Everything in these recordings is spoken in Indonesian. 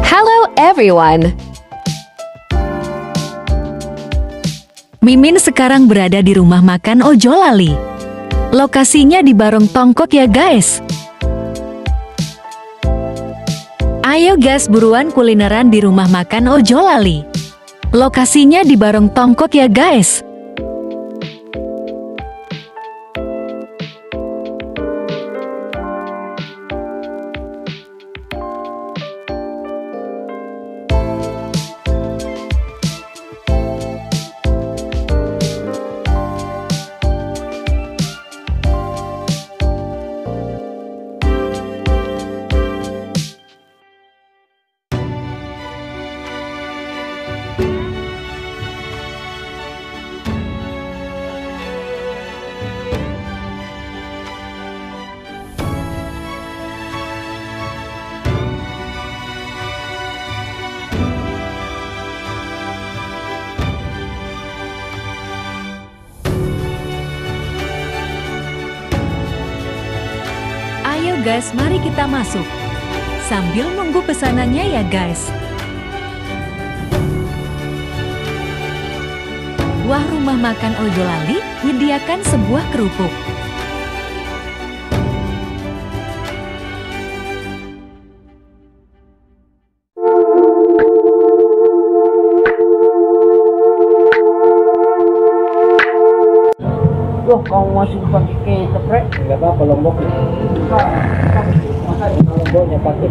Hello everyone. Mimin sekarang berada di rumah makan Ojo Lali. Lokasinya di Barong Tongkok ya guys. Ayo guys buruan kulineran di rumah makan Ojo Lali. Lokasinya di Barong Tongkok ya guys. Ayo guys, mari kita masuk. Sambil nunggu pesanannya ya guys. Wah, rumah makan Ojo Lali menyediakan sebuah kerupuk. Loh, kamu masih pakai keprek? Enggak apa-apa, lombok. Lomboknya pakai.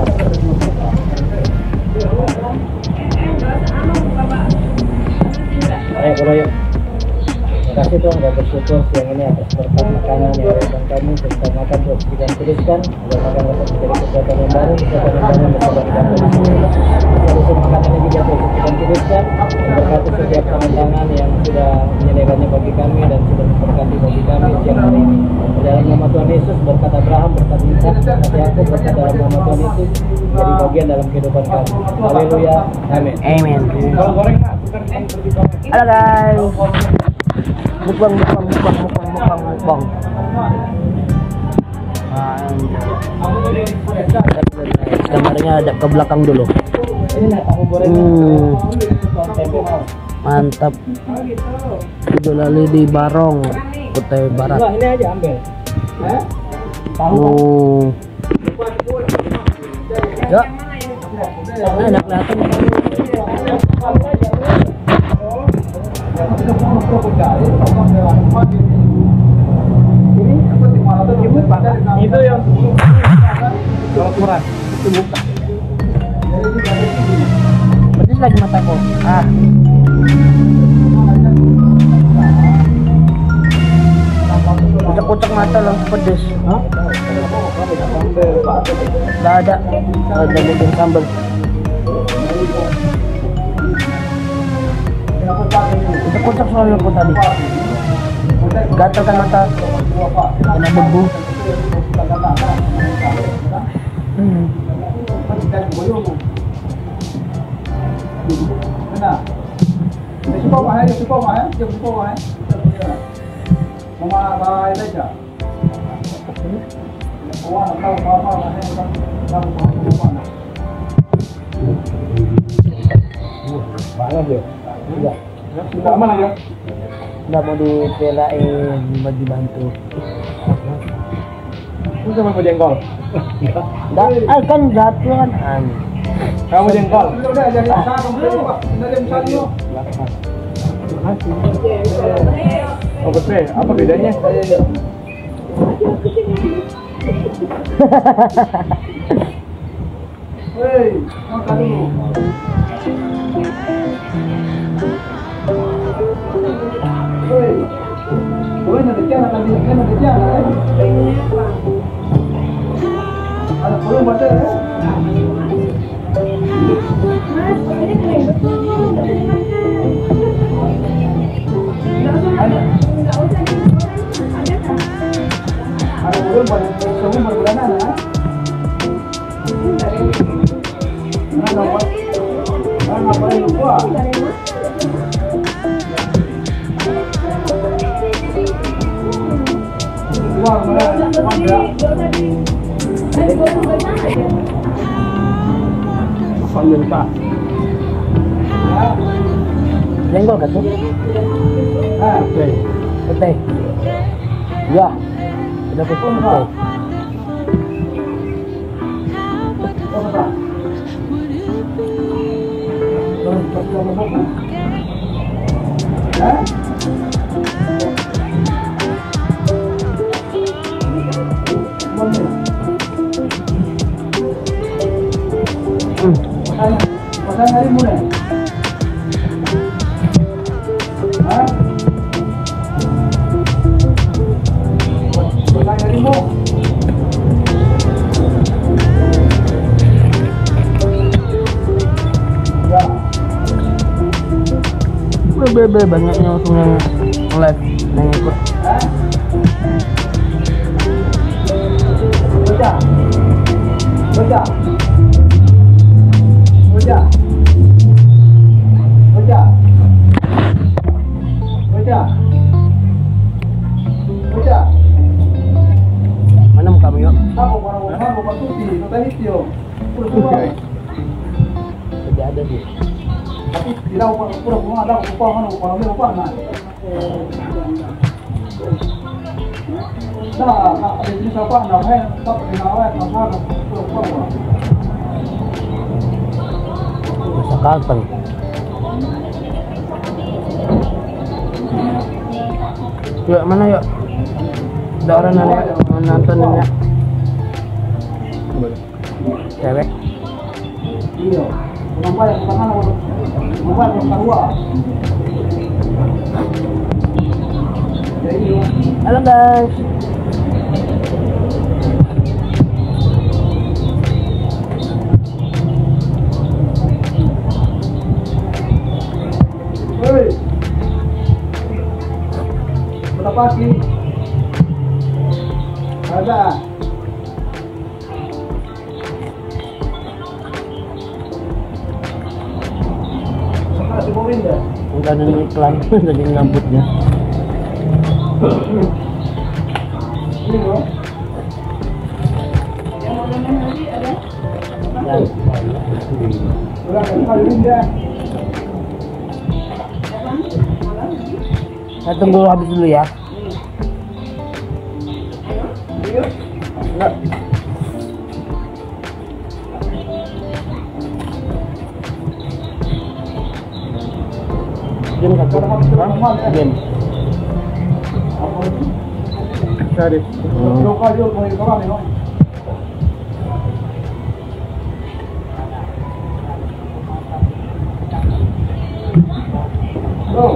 Ayo, bro, yuk. Terima kasih dong, udah bersyukur siang ini atas berkat makanan yang datang kami. Kita makan terus kita teruskan. Agar makan dapat menjadi kesehatan yang baru, kesehatan yang baru bersama kita terus. Terus makanan ini juga terus kita teruskan. Berkati setiap tangan-tangan yang sudah menyediakannya bagi kami dan sudah memberkati bagi kami siang hari ini. Dalam nama Tuhan Yesus, berkat Abraham, berkat Ishak, berkat Yakub, berkat dalam nama Tuhan Yesus jadi bagian dalam kehidupan kami. Haleluya, amin. Amin. Kalau goreng nak, halo guys. Mukbang. Gambarnya ada ke belakang dulu. Mantap. Ojo Lali di Barong, Kutai Barat. Ini aja ambil. Ya. Enak kelihatan. Itu yang kalau kurang itu buka. Pedes lagi mataku. Kucek-kucek mata langsung pedes. Nggak ada bikin sambal. Kucek-kucek soalnya aku tadi. Gatal kan mata. Kena bebu. Nggak mau dibelain, mau dibantu. Itu sama mau jengkol? Nggak, kan jatuh kan. Kamu jengkol? Oh betul, apa bedanya? Hei, makan dulu. Hei, boleh nanti jangan ada belum ada ya? Ada belum semua berbulanan ya? Apa yang lupa? Uang mana? Sayang Pak. Jengkol kan tuh? Oke. Putih. Ya. Udah putih. Pasang hari mulai. Hah? Pasang hari mu. Ya. Bebe banyaknya langsung yang live yang ikut. Hah? Baca. Baca. Baca. Baca. Baca. Baca. Mana muka yuk? Sabo para sabo patuti, totally tio. Pura Tidak ada sih. tapi tidak pura ada upah mana upah mana upah mana. Nah, ada jenis apa? Namanya tak kenal nama pura. Masa kanteng. Yuk mana yuk? Ada orang nonton ya? Cewek. Iya. Nampak yang tangan nampak yang kedua. Jadi, Halo guys. hei. Berapa pagi? Ada. Ada di bawah ini. Udah ada iklan jadi ngambutnya. Ini loh. Udah kali ini dah. Saya tunggu habis dulu ya. Enggak. Game satu. Game. Apa itu? Sorry. Dua kali mau iklan ini. Go.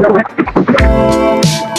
Pak.